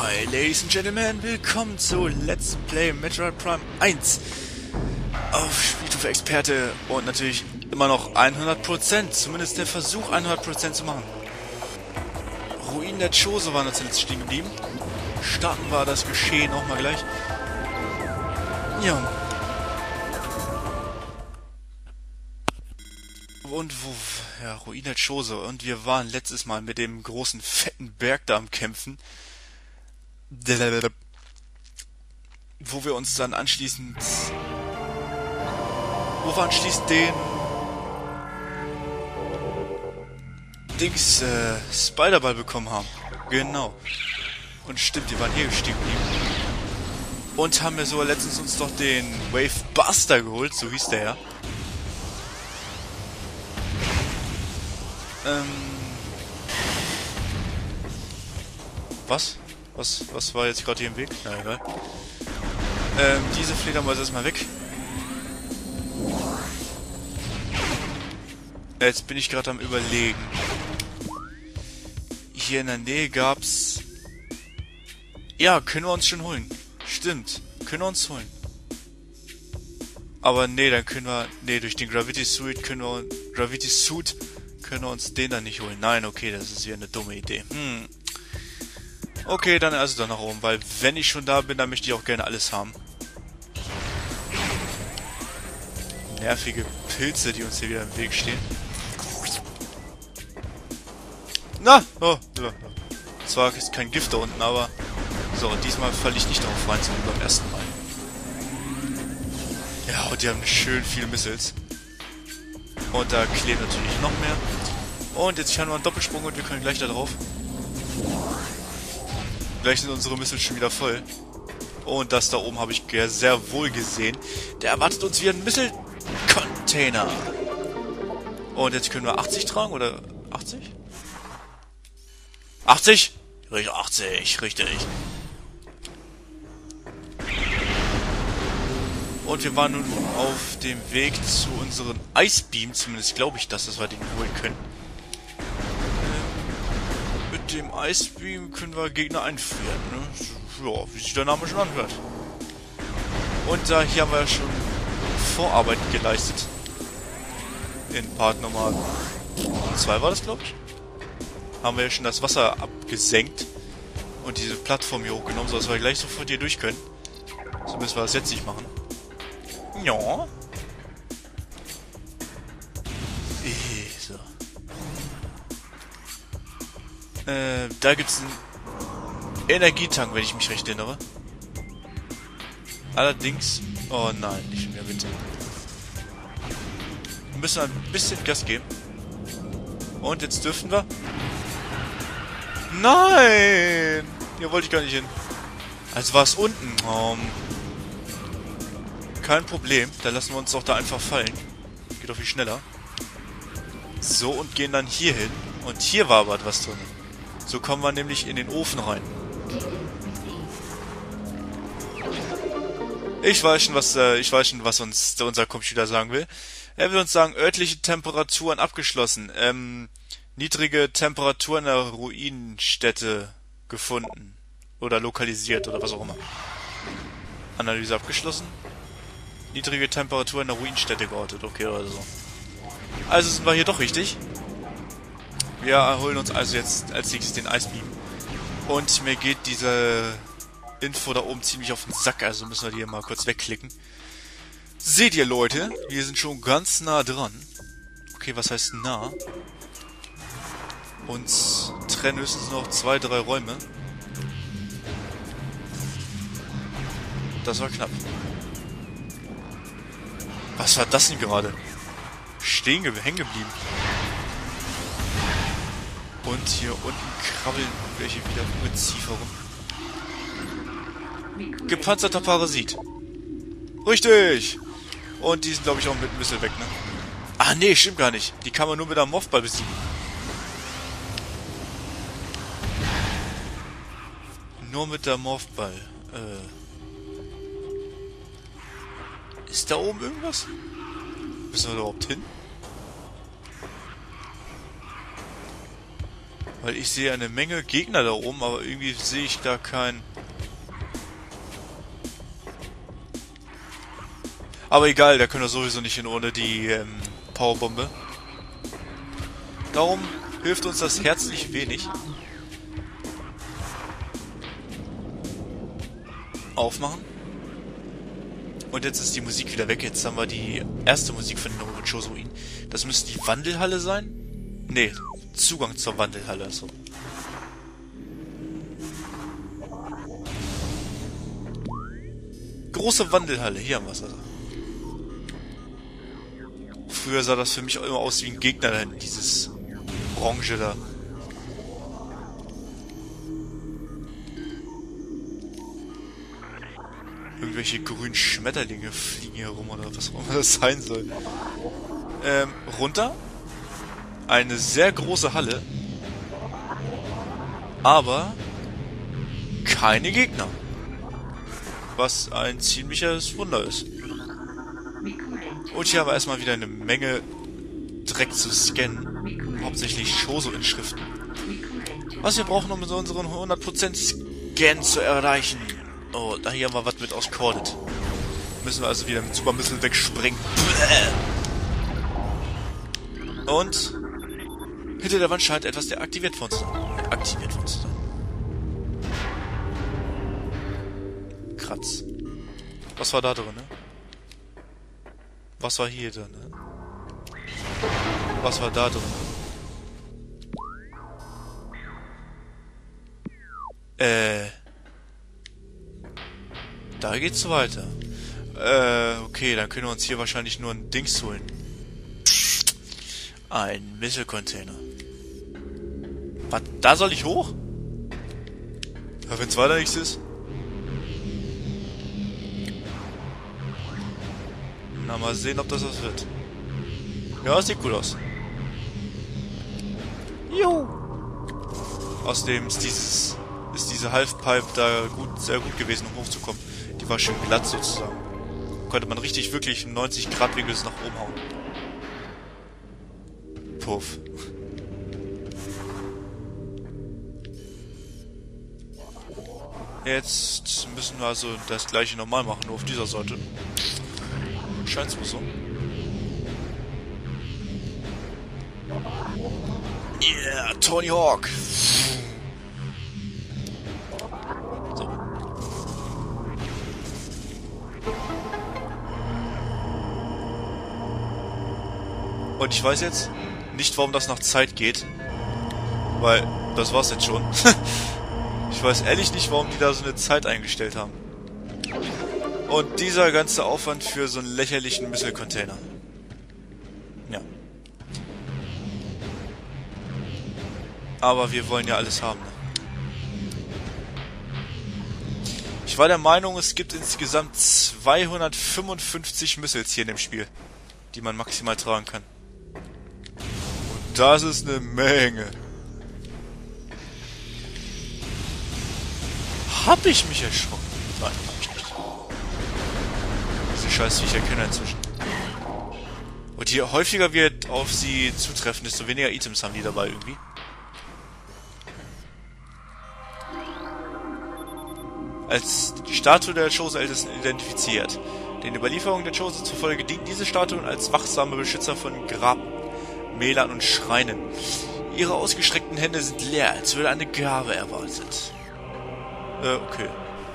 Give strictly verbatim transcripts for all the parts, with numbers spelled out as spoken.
Hi, Ladies and Gentlemen, willkommen zu Let's Play Metroid Prime eins auf Spielstufe Experte und natürlich immer noch hundert Prozent, zumindest der Versuch hundert Prozent zu machen. Ruinen der Chozo waren uns zuletzt stehen geblieben. Starten wir das Geschehen auch mal gleich. Ja. Und wo... Ja, Ruinen der Chozo. Und wir waren letztes Mal mit dem großen, fetten Berg da am Kämpfen. Wo wir uns dann anschließend... Wo wir anschließend den... Dings, äh, Spiderball bekommen haben. Genau. Und stimmt, wir waren hier gestiegen geblieben. Und haben wir sogar letztens uns doch den Wave Buster geholt, so hieß der ja. Ähm... Was? Was, was war jetzt gerade hier im Weg? Na egal. Ähm, diese Fledermäuse erstmal weg. Jetzt bin ich gerade am Überlegen. Hier in der Nähe gab's... Ja, können wir uns schon holen. Stimmt, können wir uns holen. Aber nee, dann können wir... Nee, durch den Gravity Suit können wir... Gravity Suit können wir uns den dann nicht holen. Nein, okay, das ist hier eine dumme Idee. Hm... Okay, dann also da nach oben, weil wenn ich schon da bin, dann möchte ich auch gerne alles haben. Nervige Pilze, die uns hier wieder im Weg stehen. Na! Oh, ja. Zwar ist kein Gift da unten, aber... So, diesmal falle ich nicht darauf rein, so wie beim ersten Mal. Ja, und die haben schön viele Missiles. Und da kleben natürlich noch mehr. Und jetzt haben wir einen Doppelsprung und wir können gleich da drauf. Gleich sind unsere Missiles schon wieder voll. Und das da oben habe ich sehr wohl gesehen. Der erwartet uns wie ein Missile-Container. Und jetzt können wir achtzig tragen, oder achtzig? achtzig? Richtig, achtzig, richtig. Und wir waren nun auf dem Weg zu unseren Icebeam. Zumindest glaube ich das, dass wir den holen können. Mit dem Icebeam können wir Gegner einfrieren, ne? Ja, wie sich der Name schon anhört. Und da hier haben wir schon Vorarbeit geleistet. In Part Nummer zwei war das, glaube ich. Haben wir ja schon das Wasser abgesenkt. Und diese Plattform hier hochgenommen, sodass wir gleich sofort hier durch können. So müssen wir das jetzt nicht machen. Ja. So. Äh, da gibt's einen Energietank, wenn ich mich recht erinnere. Allerdings... Oh nein, nicht mehr bitte. Wir müssen ein bisschen Gas geben. Und jetzt dürfen wir... Nein! Hier wollte ich gar nicht hin. Also war es unten. Um, kein Problem. Da lassen wir uns doch da einfach fallen. Geht doch viel schneller. So, und gehen dann hier hin. Und hier war aber was drin. So kommen wir nämlich in den Ofen rein. Ich weiß schon, was äh, ich weiß schon, was uns unser Computer sagen will. Er will uns sagen, örtliche Temperaturen abgeschlossen. Ähm, niedrige Temperatur in der Ruinenstätte gefunden. Oder lokalisiert, oder was auch immer. Analyse abgeschlossen. Niedrige Temperatur in der Ruinenstätte geortet. Okay, oder so. Also sind wir hier doch richtig. Wir holen uns also jetzt als nächstes den Icebeam. Und mir geht diese Info da oben ziemlich auf den Sack, also müssen wir die hier mal kurz wegklicken. Seht ihr, Leute? Wir sind schon ganz nah dran. Okay, was heißt nah? Uns trennen höchstens noch zwei, drei Räume. Das war knapp. Was war das denn gerade? Stehen geblieben, hängen geblieben. Und hier unten krabbeln welche wieder Ungeziefer rum. Gepanzerter Parasit. Richtig! Und die sind, glaube ich, auch mit ein bisschen weg, ne? Ah, nee, stimmt gar nicht. Die kann man nur mit einem Morphball besiegen. Nur mit der Morphball. Äh. Ist da oben irgendwas? Müssen wir da überhaupt hin? Weil ich sehe eine Menge Gegner da oben, aber irgendwie sehe ich da keinen... Aber egal, da können wir sowieso nicht hin ohne die ähm, Powerbombe. Darum hilft uns das herzlich wenig. Aufmachen. Und jetzt ist die Musik wieder weg. Jetzt haben wir die erste Musik von den Chozo-Ruinen. Das müsste die Wandelhalle sein? Nee, Zugang zur Wandelhalle. So. Große Wandelhalle. Hier haben wir es also. Früher sah das für mich auch immer aus wie ein Gegner da hinten, dieses Orange da. Irgendwelche grünen Schmetterlinge fliegen hier rum oder was auch immer das sein soll. Ähm, runter. Eine sehr große Halle. Aber keine Gegner. Was ein ziemliches Wunder ist. Und hier haben wir erstmal wieder eine Menge Dreck zu scannen. Hauptsächlich Chozo-Inschriften. Was wir brauchen, um unseren hundert Prozent Scan zu erreichen. Oh, da hier haben wir was mit aus Corded. Müssen wir also wieder mit Super Missile wegspringen. Und hinter der Wand scheint etwas deaktiviert worden zu sein. Aktiviert worden zu sein. Kratz. Was war da drin, ne? Was war hier drin, ne? Was war da drin? Äh... Da geht's weiter. Äh, okay, dann können wir uns hier wahrscheinlich nur ein Dings holen. Ein Missile-Container. Was? Da soll ich hoch? Ja, wenn's weiter nichts ist. Na, mal sehen, ob das was wird. Ja, sieht gut aus. Jo. Außerdem ist dieses... ist diese Halfpipe da gut, sehr gut gewesen, um hochzukommen. Die war schön glatt sozusagen. Konnte man richtig wirklich im neunzig Grad Winkel nach oben hauen. Puff. Jetzt müssen wir also das gleiche normal machen, nur auf dieser Seite. Scheint's wohl so. Yeah, Tony Hawk. So. Und ich weiß jetzt nicht, warum das nach Zeit geht. Weil, das war's jetzt schon. Ich weiß ehrlich nicht, warum die da so eine Zeit eingestellt haben. Und dieser ganze Aufwand für so einen lächerlichen Missile-Container. Ja. Aber wir wollen ja alles haben. Ne? Ich war der Meinung, es gibt insgesamt zweihundertfünfundfünfzig Missiles hier in dem Spiel, die man maximal tragen kann. Und das ist eine Menge. Hab ich mich erschrocken? Nein, hab ich nicht. Diese Scheißviecher kennen inzwischen. Und je häufiger wir auf sie zutreffen, desto weniger Items haben die dabei irgendwie. Als die Statue der Chozo-Ältesten identifiziert. Den Überlieferungen der Chozo zufolge dienten diese Statuen als wachsame Beschützer von Grabmälern und Schreinen. Ihre ausgestreckten Hände sind leer, als würde eine Gabe erwartet. Äh, okay.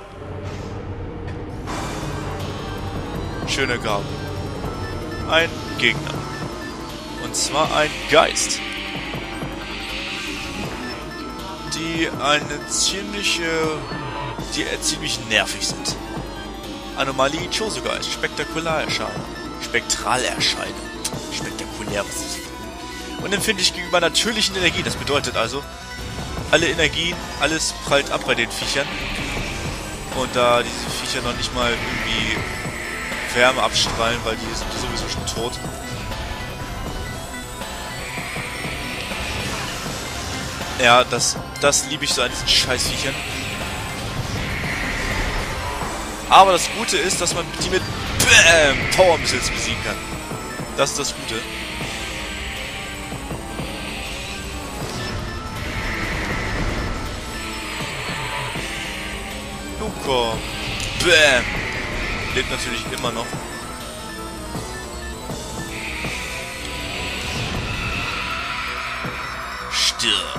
Schöne Gabe. Ein Gegner. Und zwar ein Geist. Die eine ziemliche... die äh, ziemlich nervig sind. Anomalie Chozo-Geist. Spektakular erscheinen. Spektral erscheinen. Spektakulär, was ist das? Unempfindlich gegenüber natürlichen Energien. Das bedeutet also, alle Energien, alles prallt ab bei den Viechern. Und da diese Viecher noch nicht mal irgendwie Wärme abstrahlen, weil die sind sowieso schon tot. Ja, das, das liebe ich so an diesen Scheißviechern. Aber das Gute ist, dass man die mit Bam, Power Missiles besiegen kann. Das ist das Gute. Nun komm. Bäm. Lebt natürlich immer noch. Stirb.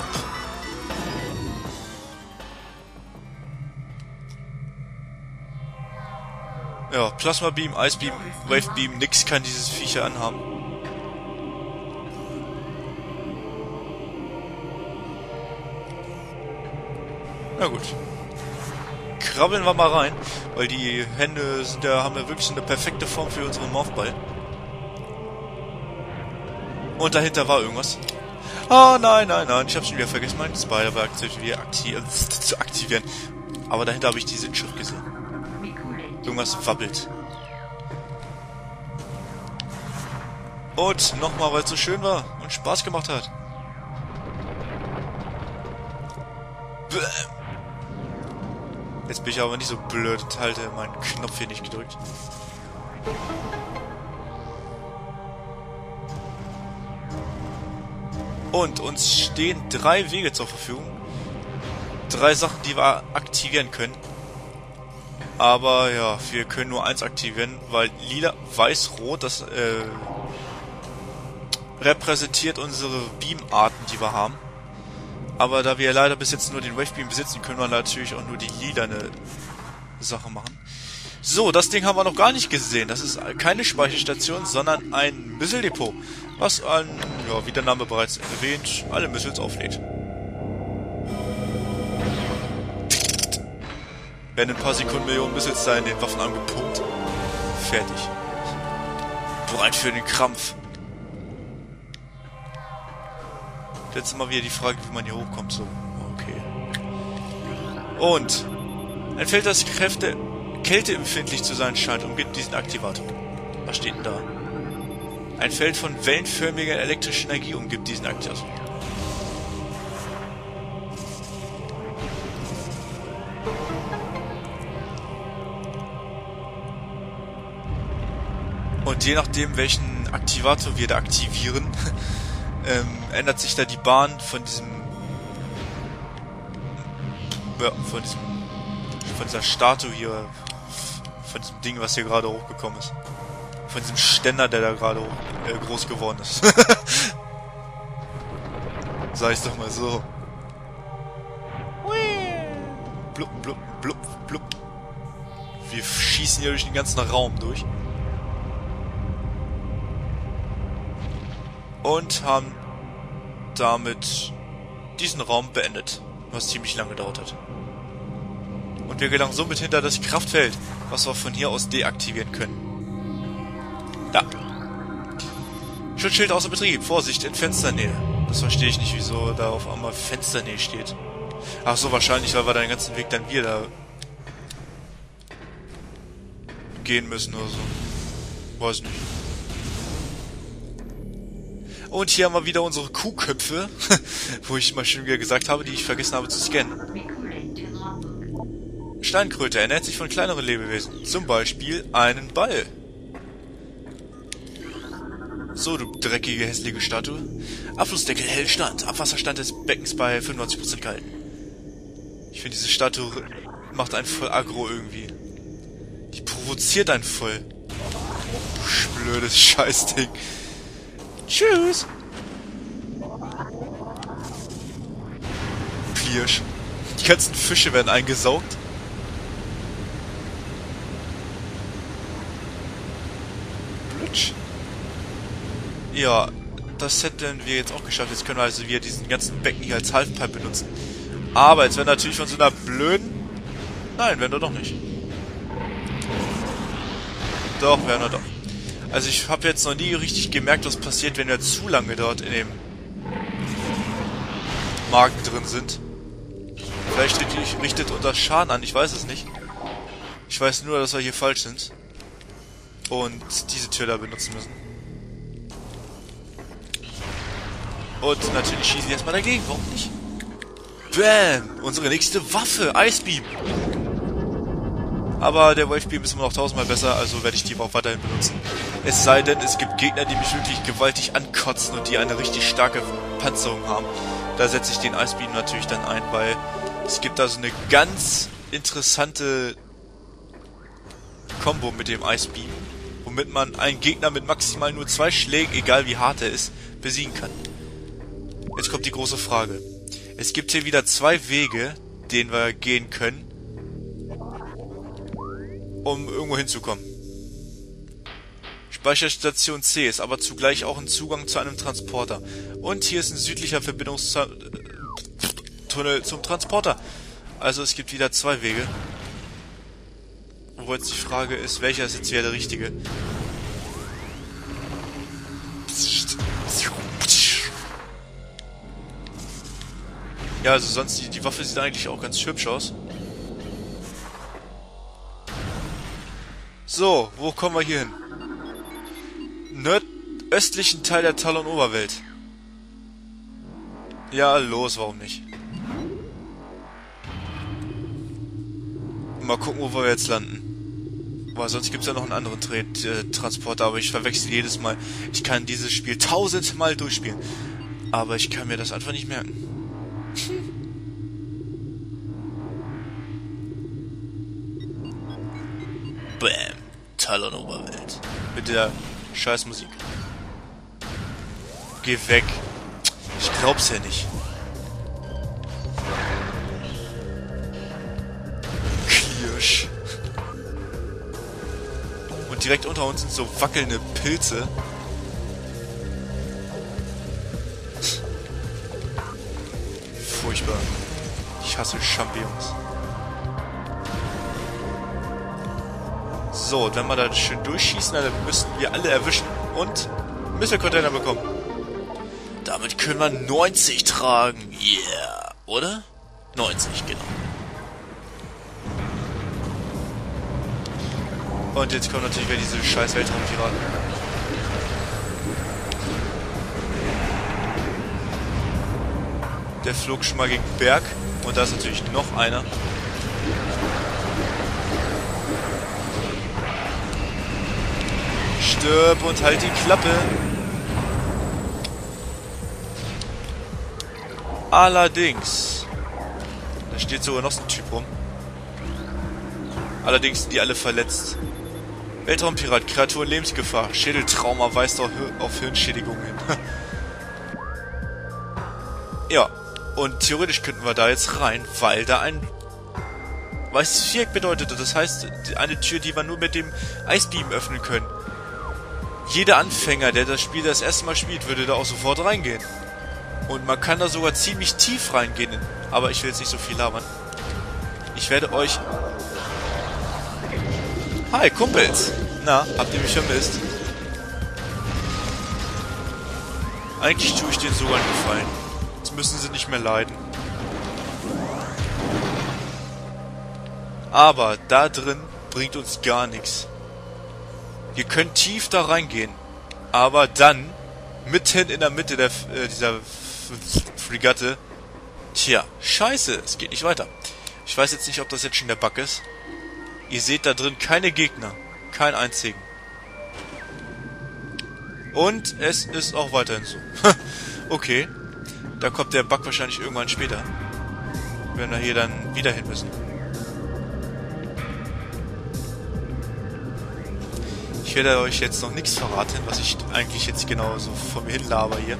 Ja, Plasma Beam, Ice Beam, Wave Beam, nix kann dieses Viecher anhaben. Na gut. Krabbeln wir mal rein, weil die Hände sind ja, haben ja wirklich so eine perfekte Form für unseren Morphball. Und dahinter war irgendwas. Ah, nein, nein, nein, ich habe schon wieder vergessen, meinen Spider-Werk wieder aktiv zu aktivieren. Aber dahinter habe ich diese Inschrift gesehen. Irgendwas wabbelt. Und nochmal, weil es so schön war und Spaß gemacht hat. Jetzt bin ich aber nicht so blöd und halte meinen Knopf hier nicht gedrückt. Und uns stehen drei Wege zur Verfügung. Drei Sachen, die wir aktivieren können. Aber ja, wir können nur eins aktivieren, weil lila, weiß, rot, das äh, repräsentiert unsere Beam-Arten, die wir haben. Aber da wir leider bis jetzt nur den Wave Beam besitzen, können wir natürlich auch nur die lilane Sache machen. So, das Ding haben wir noch gar nicht gesehen. Das ist keine Speicherstation, sondern ein Missile-Depot, was an, ja, wie der Name bereits erwähnt, alle Missiles auflädt. Werden in ein paar Sekunden Millionen Missiles da in den Waffenarm gepumpt. Fertig. Bereit für den Krampf. Jetzt immer wieder die Frage, wie man hier hochkommt. So, okay. Und ein Feld, das Kräfte kälteempfindlich zu sein scheint, umgibt diesen Aktivator. Was steht denn da? Ein Feld von wellenförmiger elektrischer Energie umgibt diesen Aktivator. Und je nachdem, welchen Aktivator wir da aktivieren, ähm, ändert sich da die Bahn von diesem, ja, von diesem, von dieser Statue hier, von diesem Ding, was hier gerade hochgekommen ist. Von diesem Ständer, der da gerade äh, groß geworden ist. Sag ich's doch mal so. Blub, blub, blub, blub. Wir schießen hier durch den ganzen Raum durch. Und haben damit diesen Raum beendet, was ziemlich lange gedauert hat. Und wir gelangen somit hinter das Kraftfeld, was wir von hier aus deaktivieren können. Da. Schutzschild außer Betrieb. Vorsicht, in Fensternähe. Das verstehe ich nicht, wieso da auf einmal Fensternähe steht. Ach so, wahrscheinlich, weil wir den ganzen Weg dann wieder gehen müssen oder so. Weiß nicht. Und hier haben wir wieder unsere Kuhköpfe, wo ich mal schon wieder gesagt habe, die ich vergessen habe zu scannen. Steinkröte ernährt sich von kleineren Lebewesen, zum Beispiel einen Ball. So, du dreckige, hässliche Statue. Abflussdeckel hält stand, Abwasserstand des Beckens bei fünfundneunzig Prozent gehalten. Ich finde, diese Statue macht einen voll aggro irgendwie. Die provoziert einen voll. Du blödes Scheißding. Tschüss. Plirsch. Die ganzen Fische werden eingesaugt. Blutsch. Ja, das hätten wir jetzt auch geschafft. Jetzt können wir also wieder diesen ganzen Becken hier als Halfpipe benutzen. Aber jetzt werden wir natürlich von so einer blöden... Nein, werden wir doch nicht. Doch, werden wir doch. Also ich habe jetzt noch nie richtig gemerkt, was passiert, wenn wir zu lange dort in dem Magen drin sind. Vielleicht richtet unser Schaden an, ich weiß es nicht. Ich weiß nur, dass wir hier falsch sind. Und diese Tür da benutzen müssen. Und natürlich schießen wir erstmal dagegen, warum nicht? Bam! Unsere nächste Waffe, Ice Beam! Aber der Wave Beam ist immer noch tausendmal besser, also werde ich die auch weiterhin benutzen. Es sei denn, es gibt Gegner, die mich wirklich gewaltig ankotzen und die eine richtig starke Panzerung haben. Da setze ich den Ice Beam natürlich dann ein, weil es gibt da so eine ganz interessante Combo mit dem Ice Beam, womit man einen Gegner mit maximal nur zwei Schlägen, egal wie hart er ist, besiegen kann. Jetzt kommt die große Frage. Es gibt hier wieder zwei Wege, den wir gehen können, um irgendwo hinzukommen. Speicherstation C ist aber zugleich auch ein Zugang zu einem Transporter. Und hier ist ein südlicher Verbindungstunnel zum Transporter. Also es gibt wieder zwei Wege. Wo jetzt die Frage ist, welcher ist jetzt wieder der richtige? Ja, also sonst, die, die Waffe sieht eigentlich auch ganz hübsch aus. So, wo kommen wir hier hin? Nordöstlichen Teil der Talon-Oberwelt. Ja, los, warum nicht? Mal gucken, wo wir jetzt landen. Weil sonst gibt es ja noch einen anderen Tra äh, Transporter, aber ich verwechsel jedes Mal. Ich kann dieses Spiel tausendmal durchspielen. Aber ich kann mir das einfach nicht merken. Bam. Talon-Oberwelt. Mit der Scheißmusik. Geh weg. Ich glaub's ja nicht. Kirsch. Und direkt unter uns sind so wackelnde Pilze. Furchtbar. Ich hasse Champignons. So, wenn wir da schön durchschießen, dann müssten wir alle erwischen und Missile-Container bekommen. Damit können wir neunzig tragen. Yeah. Oder? neunzig, genau. Und jetzt kommen natürlich wieder diese scheiß Weltraumpiraten. Der flog schon mal gegen den Berg. Und da ist natürlich noch einer. Stirb und halt die Klappe. Allerdings. Da steht sogar noch so ein Typ rum. Allerdings sind die alle verletzt. Weltraumpirat, Kreatur in Lebensgefahr. Schädeltrauma weist auf, auf Hirnschädigungen hin. Ja, und theoretisch könnten wir da jetzt rein, weil da ein weißes Viereck bedeutete. Das heißt, eine Tür, die wir nur mit dem Ice Beam öffnen können. Jeder Anfänger, der das Spiel das erste Mal spielt, würde da auch sofort reingehen. Und man kann da sogar ziemlich tief reingehen. Aber ich will jetzt nicht so viel labern. Ich werde euch... Hi, Kumpels! Na, habt ihr mich vermisst? Eigentlich tue ich denen sogar einen Gefallen. Jetzt müssen sie nicht mehr leiden. Aber da drin bringt uns gar nichts. Wir können tief da reingehen. Aber dann, mitten in der Mitte der, äh, dieser Fregatte... Tja, scheiße, es geht nicht weiter. Ich weiß jetzt nicht, ob das jetzt schon der Bug ist. Ihr seht da drin keine Gegner. Keinen einzigen. Und es ist auch weiterhin so. Okay. Da kommt der Bug wahrscheinlich irgendwann später. Wenn wir hier dann wieder hin müssen. Ich werde euch jetzt noch nichts verraten, was ich eigentlich jetzt genau so vor mir hin laber hier.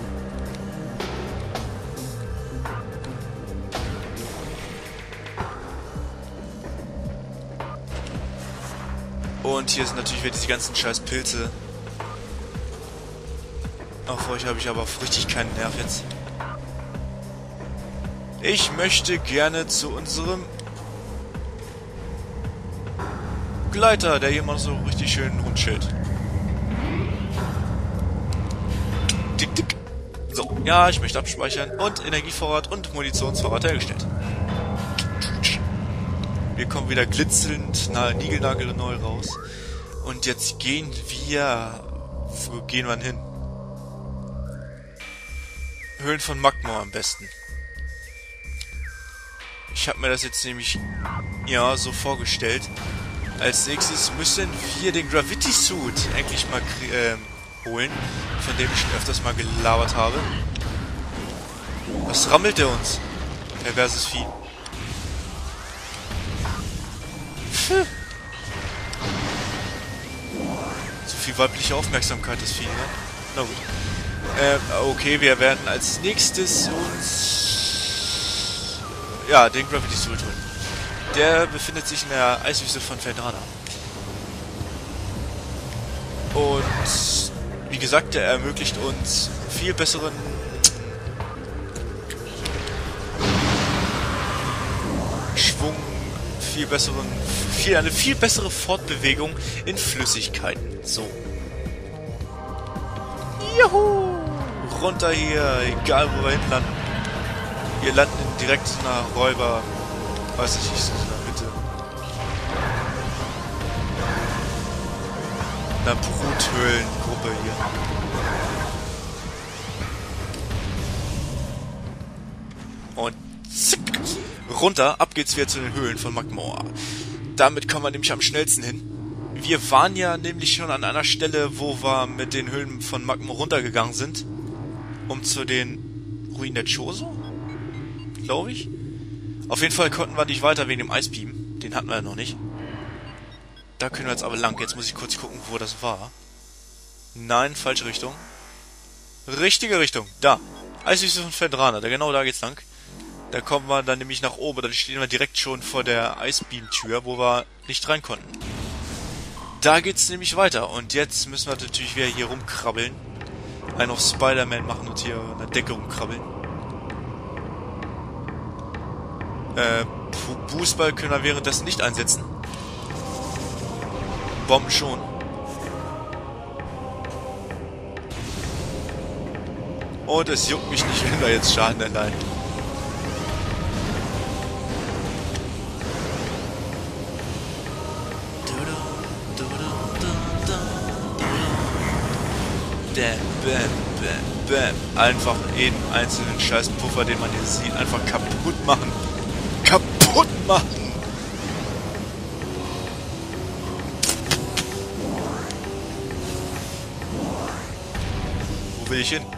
Und hier sind natürlich wieder diese ganzen scheiß Pilze. Auf euch habe ich aber richtig keinen Nerv jetzt. Ich möchte gerne zu unserem Gleiter, der hier mal so richtig schön rumchillt. Tick, tick. So, ja, ich möchte abspeichern. Und Energievorrat und Munitionsvorrat hergestellt. Wir kommen wieder glitzernd, na, niegelnagelneu raus. Und jetzt gehen wir... Wo gehen wir hin? Höhlen von Magma am besten. Ich habe mir das jetzt nämlich, ja, so vorgestellt. Als nächstes müssen wir den Gravity Suit endlich mal äh, holen, von dem ich schon öfters mal gelabert habe. Was rammelt der uns? Perverses Vieh. Waffe? So viel weibliche Aufmerksamkeit, das Vieh, ne? Na gut. Äh, okay, wir werden als nächstes uns... Ja, den Gravity Suit holen. Der befindet sich in der Eiswüste von Phendrana. Und wie gesagt, der ermöglicht uns viel besseren Schwung, viel besseren, viel, eine viel bessere Fortbewegung in Flüssigkeiten. So. Juhu! Runter hier, egal wo wir hin landen. Wir landen direkt in einer Räuber, weiß ich nicht, so in der Mitte. In einer Bruthöhlengruppe hier. Und zick, runter, ab geht's wieder zu den Höhlen von Magmoor. Damit kommen wir nämlich am schnellsten hin. Wir waren ja nämlich schon an einer Stelle, wo wir mit den Höhlen von Magmoor runtergegangen sind. Um zu den Ruinen der Chozo? Glaube ich. Auf jeden Fall konnten wir nicht weiter wegen dem Eisbeam. Den hatten wir ja noch nicht. Da können wir jetzt aber lang. Jetzt muss ich kurz gucken, wo das war. Nein, falsche Richtung. Richtige Richtung. Da. Eiswüste von Phendrana. Da, genau da geht's lang. Da kommen wir dann nämlich nach oben. Dann stehen wir direkt schon vor der Eisbeam-Tür, wo wir nicht rein konnten. Da geht's nämlich weiter. Und jetzt müssen wir natürlich wieder hier rumkrabbeln. Einen auf Spider-Man machen und hier an der Decke rumkrabbeln. Äh, Fußball können wir währenddessen nicht einsetzen. Bomben schon. Und es juckt mich nicht, wenn wir jetzt Schaden erleiden. Bam, bam, bam, bam. Einfach jeden einzelnen scheiß Puffer, den man hier sieht, einfach kaputt machen. Kaputt machen! Wo will ich hin?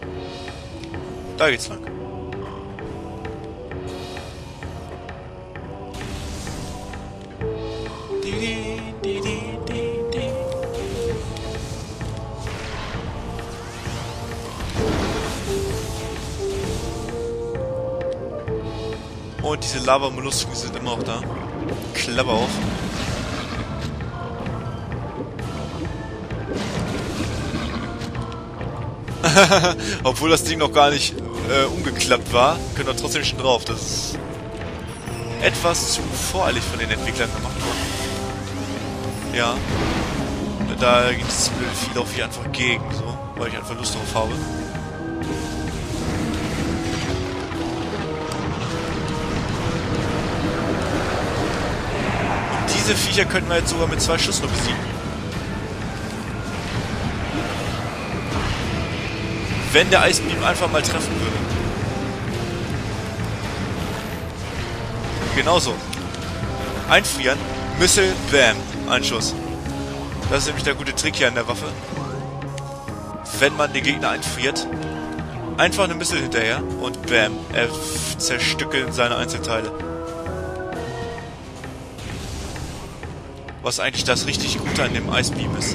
Da geht's lang. Di, di, di, di, di, di. Und diese Lava-Mollusken sind immer noch da. Klapper auf. Obwohl das Ding noch gar nicht äh, umgeklappt war, können wir trotzdem schon drauf. Das ist etwas zu voreilig von den Entwicklern gemacht worden. Ja. Da ging das blöde Vieh auf hier einfach gegen, so, weil ich einfach Lust drauf habe. Und diese Viecher könnten wir jetzt sogar mit zwei Schuss nur besiegen. Wenn der Eisbeam einfach mal treffen würde. Genauso. Einfrieren. Missile, bam. Ein Schuss. Das ist nämlich der gute Trick hier an der Waffe. Wenn man den Gegner einfriert, einfach eine Missile hinterher und bam. Er zerstückelt seine Einzelteile. Was eigentlich das richtig Gute an dem Eisbeam ist.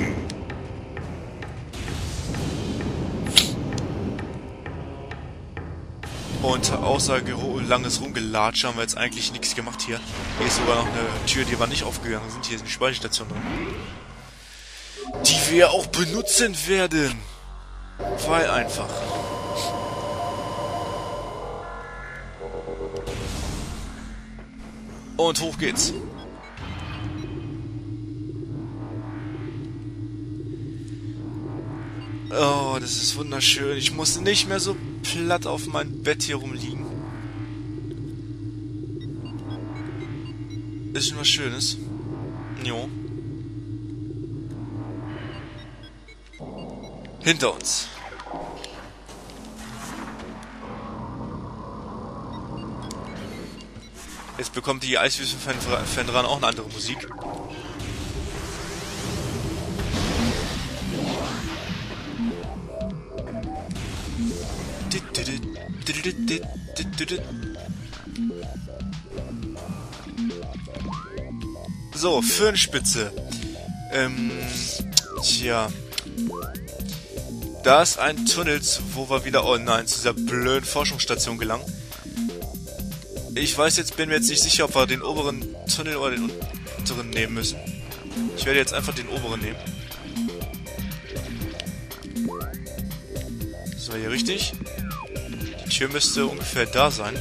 Und außer langes Rumgelatsche haben wir jetzt eigentlich nichts gemacht hier. Hier ist sogar noch eine Tür, die wir nicht aufgegangen sind. Hier ist eine Speicherstation drin. Die wir auch benutzen werden. Weil einfach. Und hoch geht's. Oh, das ist wunderschön. Ich muss nicht mehr so platt auf meinem Bett hier rumliegen. Ist schon was Schönes. Jo. Hinter uns. Jetzt bekommt die Eiswüste von Phendrana auch eine andere Musik. So, Föhnspitze. Ähm, tja. Da ist ein Tunnel, wo wir wieder, oh nein, zu dieser blöden Forschungsstation gelangen. Ich weiß jetzt, bin mir jetzt nicht sicher, ob wir den oberen Tunnel oder den unteren nehmen müssen. Ich werde jetzt einfach den oberen nehmen. Das war hier richtig. Die Tür müsste ungefähr da sein.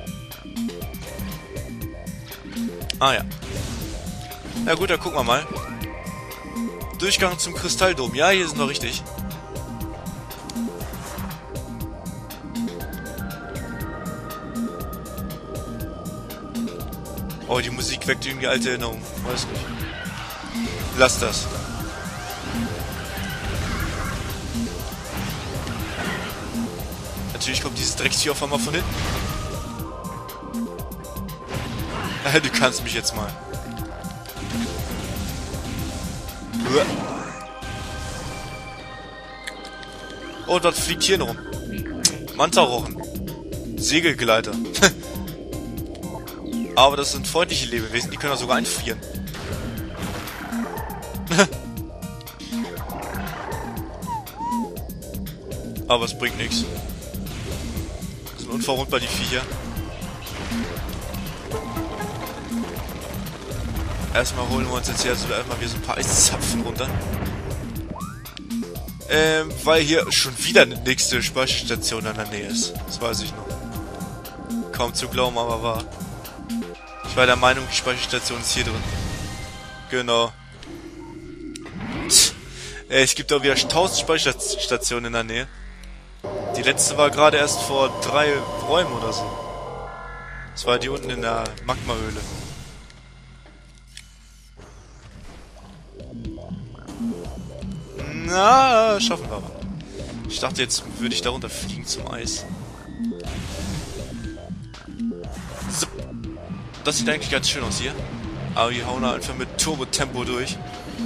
Ah ja. Na gut, dann gucken wir mal. Durchgang zum Kristalldom. Ja, hier sind wir richtig. Oh, die Musik weckt irgendwie alte Erinnerungen. Weiß nicht. Lass das. Natürlich kommt dieses Drecksvieh auf einmal von hinten. Du kannst mich jetzt mal. Oh, dort fliegt hier rum. Mantarochen. Segelgleiter. Aber das sind freundliche Lebewesen, die können auch sogar einfrieren. Aber es bringt nichts. Das sind unverwundbar, die Viecher. Erstmal holen wir uns jetzt hier also erstmal wieder so ein paar Eiszapfen runter. Ähm, weil hier schon wieder eine nächste Speicherstation in der Nähe ist. Das weiß ich noch. Kaum zu glauben, aber wahr. Ich war der Meinung, die Speicherstation ist hier drin. Genau. Äh, es gibt auch wieder tausend Speicherstationen in der Nähe. Die letzte war gerade erst vor drei Räumen oder so. Das war die unten in der Magmahöhle. Na, schaffen wir aber. Ich dachte, jetzt würde ich da runter fliegen zum Eis. So. Das sieht eigentlich ganz schön aus hier. Aber die hauen da einfach mit Turbo-Tempo durch.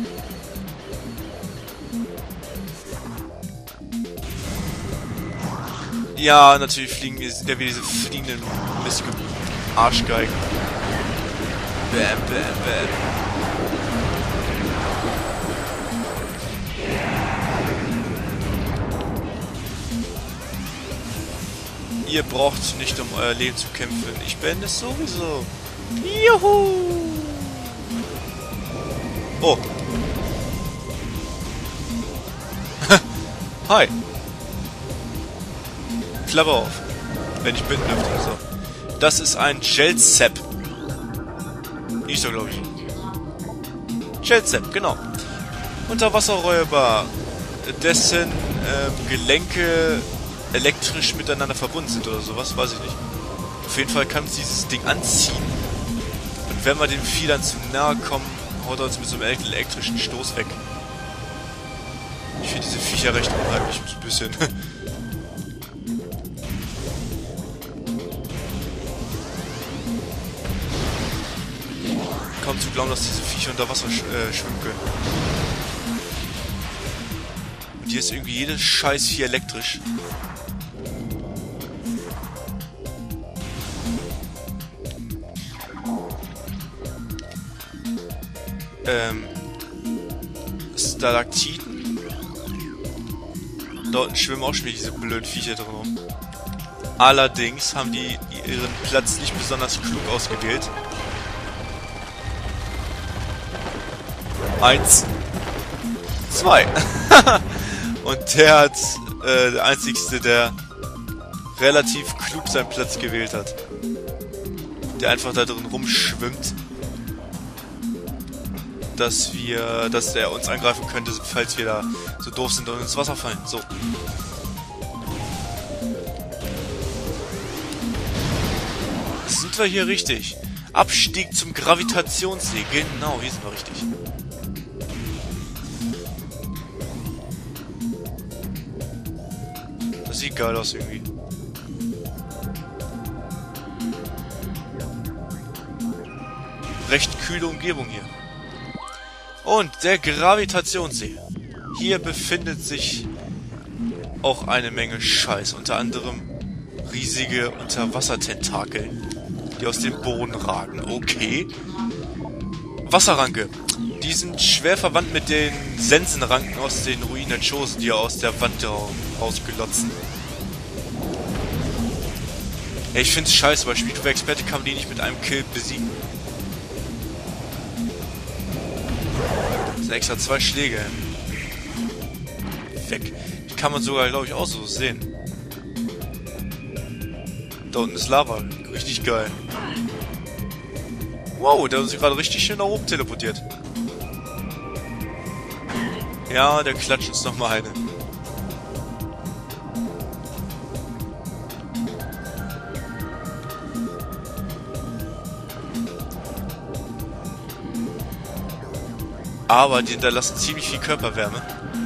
Ja, natürlich fliegen wir, sind ja wieder diese fliegenden Mistge Arschgeigen. Bam, bam, bam. Ihr braucht nicht um euer Leben zu kämpfen. Ich bin es sowieso. Juhu! Oh. Hi. Klappe auf. Wenn ich bitten dürfte. So. Das ist ein Gelzep. Ist doch, glaube ich. Gelzep, genau. Unterwasserräuber, dessen ähm, Gelenke elektrisch miteinander verbunden sind oder sowas, weiß ich nicht. Auf jeden Fall kann uns dieses Ding anziehen. Und wenn wir dem Vieh dann zu nahe kommen, haut er uns mit so einem elektrischen Stoß weg. Ich finde diese Viecher recht unheimlich, ein bisschen. Kaum zu glauben, dass diese Viecher unter Wasser sch äh, schwimmen können. Und hier ist irgendwie jedes Scheiß hier elektrisch. Ähm, Stalaktiten. Dort schwimmen auch schon wieder diese blöden Viecher drin rum. Allerdings haben die ihren Platz nicht besonders klug ausgewählt. Eins. Zwei. Und der hat, äh, der einzigste, der relativ klug seinen Platz gewählt hat. Der einfach da drin rumschwimmt. Dass wir, dass der uns angreifen könnte, falls wir da so doof sind und ins Wasser fallen. So. Sind wir hier richtig? Abstieg zum Gravitationssee. Genau, hier sind wir richtig. Das sieht geil aus irgendwie. Recht kühle Umgebung hier. Und der Gravitationssee. Hier befindet sich auch eine Menge Scheiß. Unter anderem riesige Unterwassertentakel, die aus dem Boden ragen. Okay. Wasserranke. Die sind schwer verwandt mit den Sensenranken aus den Ruinen der Chosen, die aus der Wand rausglotzen. Ja, ich find's scheiße, weil Spieltuber-Experte kann man die nicht mit einem Kill besiegen. Das sind extra zwei Schläge. Weg. Die kann man sogar, glaube ich, auch so sehen. Da unten ist Lava. Richtig geil. Wow, der hat sich gerade richtig schön nach oben teleportiert. Ja, der klatscht uns nochmal eine. Aber die hinterlassen ziemlich viel Körperwärme.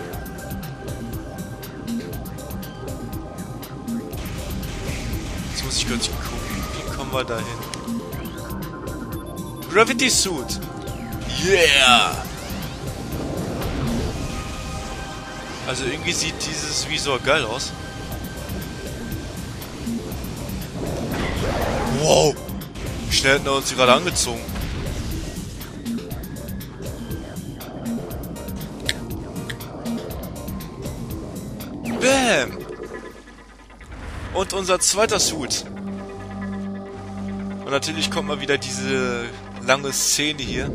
Jetzt muss ich kurz gucken. Wie kommen wir da hin? Gravity Suit! Yeah! Also irgendwie sieht dieses Visor geil aus. Wow! Wie schnell hätten wir uns gerade angezogen? Bam! Und unser zweiter Suit. Und natürlich kommt mal wieder diese lange Szene hier.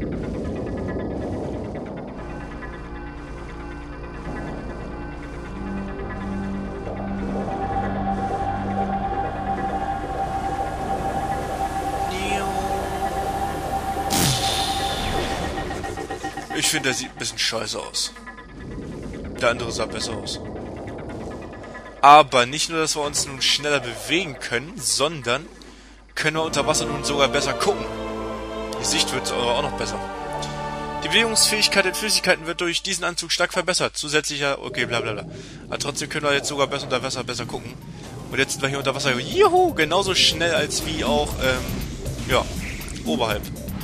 Ich finde, der sieht ein bisschen scheiße aus. Der andere sah besser aus. Aber nicht nur, dass wir uns nun schneller bewegen können, sondern können wir unter Wasser nun sogar besser gucken. Die Sicht wird auch noch besser. Die Bewegungsfähigkeit der Flüssigkeiten wird durch diesen Anzug stark verbessert. Zusätzlicher, okay, bla bla bla. Aber trotzdem können wir jetzt sogar besser unter Wasser besser gucken. Und jetzt sind wir hier unter Wasser, juhu, genauso schnell als wie auch, ähm, ja, oberhalb.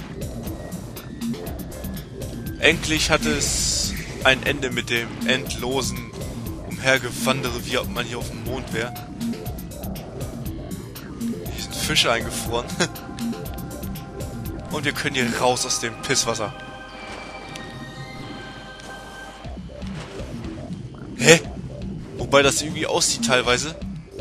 Endlich hat es ein Ende mit dem endlosen Umhergewandere, wie ob man hier auf dem Mond wäre. Hier sind Fische eingefroren. Und wir können hier raus aus dem Pisswasser. Hä? Wobei das irgendwie aussieht teilweise.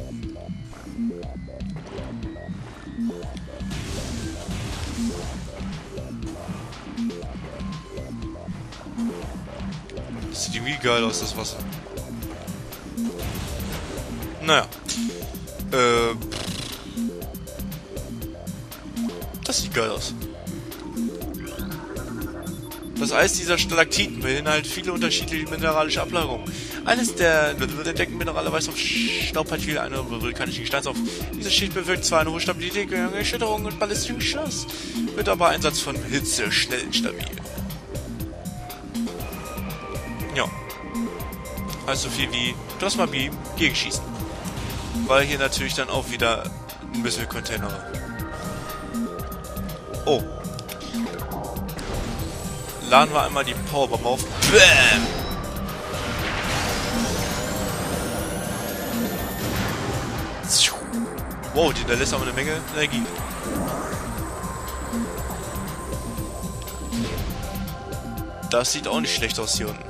Das sieht irgendwie geil aus, das Wasser. Naja. Äh. Das sieht geil aus. Das Eis dieser Stalaktiten beinhaltet viele unterschiedliche mineralische Ablagerungen. Eines der entdeckten Minerale weist auf Staubpartikel einer vulkanischen Gesteins auf. Diese Schicht bewirkt zwar eine hohe Stabilität gegen Erschütterungen und ballistischen Schuss, wird aber Einsatz von Hitze schnell instabil. Ja. Also so viel wie Plasma Beam gegenschießen. Weil hier natürlich dann auch wieder ein bisschen Container. Oh. Laden wir einmal die Powerbomb auf. Bam! Wow, die hinterlässt aber eine Menge Energie. Das sieht auch nicht schlecht aus hier unten.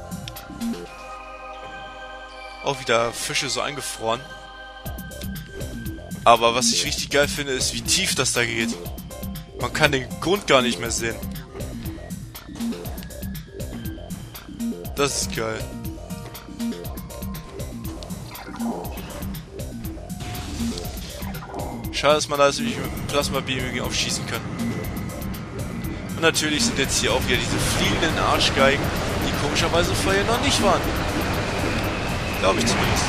Auch wieder Fische so eingefroren. Aber was ich richtig geil finde, ist, wie tief das da geht. Man kann den Grund gar nicht mehr sehen. Das ist geil. Schade, dass man da natürlich mit dem Plasma-Beam aufschießen kann. Und natürlich sind jetzt hier auch wieder diese fliegenden Arschgeigen, die komischerweise vorher noch nicht waren. Glaube ich zumindest.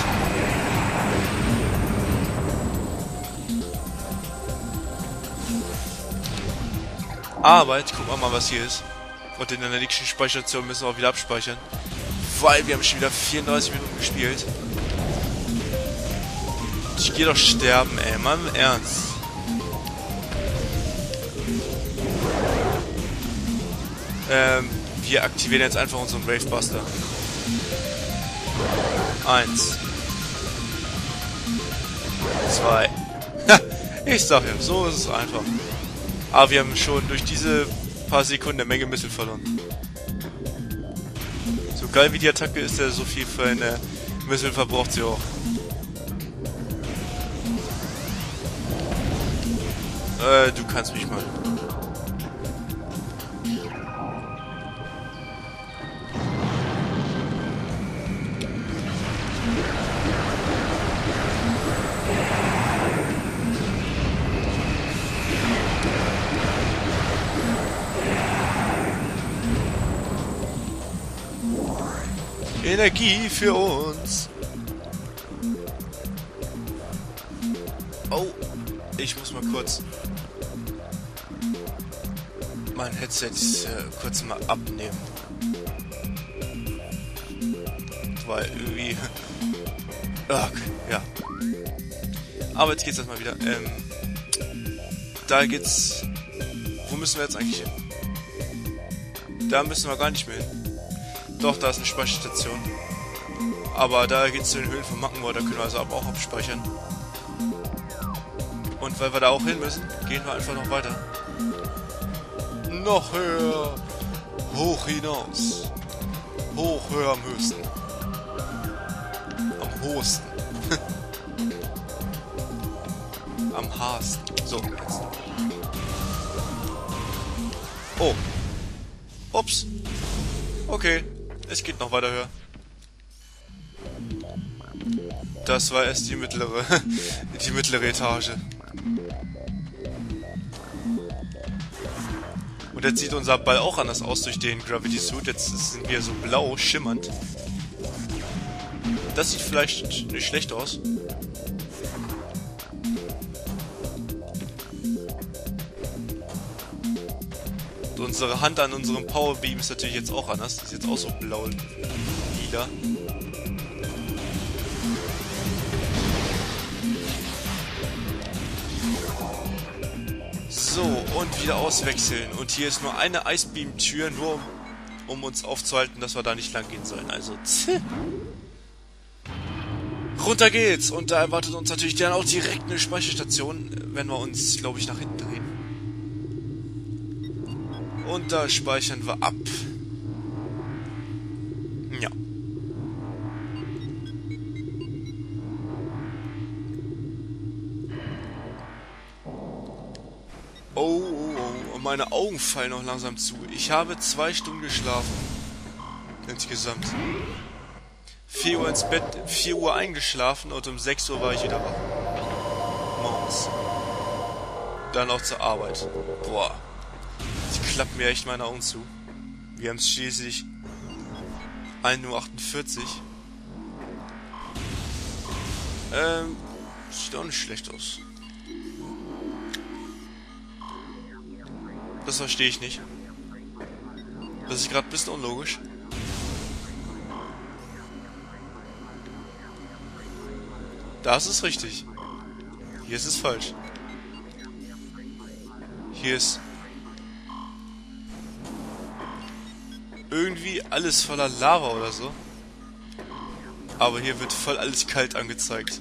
Aber jetzt gucken wir mal, was hier ist. Und in der nächsten Speicherstation müssen wir auch wieder abspeichern. Weil wir haben schon wieder vierunddreißig Minuten gespielt. Ich gehe doch sterben, ey. Mal im Ernst. Ähm, wir aktivieren jetzt einfach unseren Wavebuster. Eins. Zwei. Ha! Ich sag ja, so ist es einfach. Aber wir haben schon durch diese paar Sekunden eine Menge Missile verloren. So geil wie die Attacke ist, der so viel für eine Missile verbraucht sie auch. Äh, du kannst mich mal. Energie für uns. Oh, ich muss mal kurz mein Headset äh, kurz mal abnehmen. Weil irgendwie... Ach, ja. Aber jetzt geht's erstmal wieder. Ähm, da geht's... Wo müssen wir jetzt eigentlich hin? Da müssen wir gar nicht mehr hin. Doch, da ist eine Speicherstation. Aber da geht's zu den Höhlen von Magmoor, da können wir also aber auch abspeichern. Und weil wir da auch hin müssen, gehen wir einfach noch weiter. Noch höher. Hoch hinaus. Hoch, höher am höchsten. Am hohesten. Am haarsten. So, jetzt. Oh. Ups. Okay. Es geht noch weiter höher. Das war erst die mittlere, die mittlere Etage. Und jetzt sieht unser Ball auch anders aus durch den Gravity Suit. Jetzt sind wir so blau, schimmernd. Das sieht vielleicht nicht schlecht aus. Und unsere Hand an unserem Power Beam ist natürlich jetzt auch anders. Das ist jetzt auch so blau-lila. So, und wieder auswechseln. Und hier ist nur eine Icebeam-Tür, nur um, um uns aufzuhalten, dass wir da nicht lang gehen sollen. Also, tch. Runter geht's. Und da erwartet uns natürlich dann auch direkt eine Speicherstation, wenn wir uns, glaube ich, nach hinten drehen. Und da speichern wir ab. Ja. Oh, oh, oh, meine Augen fallen noch langsam zu. Ich habe zwei Stunden geschlafen. Insgesamt. vier Uhr ins Bett, vier Uhr eingeschlafen und um sechs Uhr war ich wieder wach. Morgens. Dann auch zur Arbeit. Boah. Ich klappe mir echt meine Augen zu. Wir haben es schließlich ein Uhr achtundvierzig. Ähm, sieht auch nicht schlecht aus. Das verstehe ich nicht. Das ist gerade ein bisschen unlogisch. Das ist richtig. Hier ist es falsch. Hier ist irgendwie alles voller Lava oder so. Aber hier wird voll alles kalt angezeigt.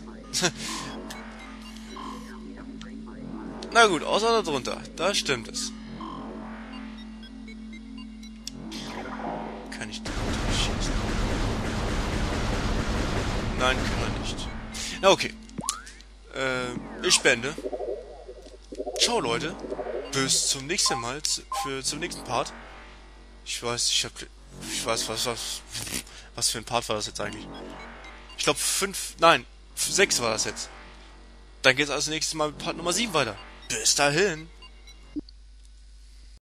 Na gut, außer darunter. Da stimmt es. Kann ich da schießen? Nein, kann er nicht. Na okay. Äh, ich spende. Ciao Leute. Bis zum nächsten Mal. Für, zum nächsten Part. Ich weiß, ich hab... Ich weiß, was, was... Was für ein Part war das jetzt eigentlich? Ich glaube fünf... Nein, sechs war das jetzt. Dann geht's also nächstes Mal mit Part Nummer sieben weiter. Bis dahin.